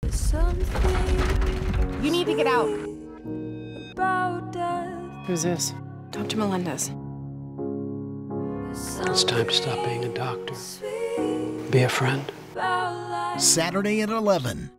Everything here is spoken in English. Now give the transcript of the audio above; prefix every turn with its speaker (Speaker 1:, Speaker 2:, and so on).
Speaker 1: You need to get out.
Speaker 2: Who's this?
Speaker 1: Dr. Melendez.
Speaker 2: It's time to stop being a doctor. Be a friend.
Speaker 3: Saturday at 11